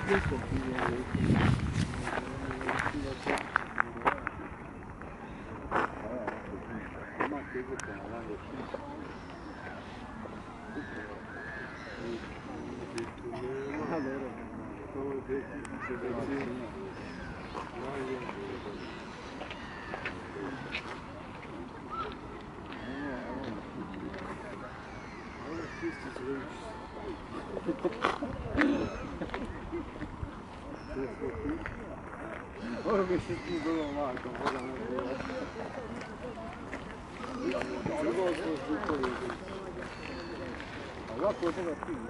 Ovo bi se tu bilo lako, moram odgovoriti. Ovo smo zvukovi. A ovako od toga ti, da.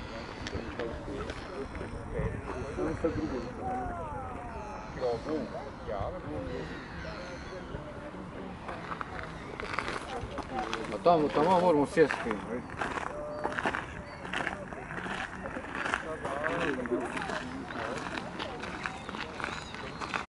Ovo je sad drugo. A tamo moramo sjesti.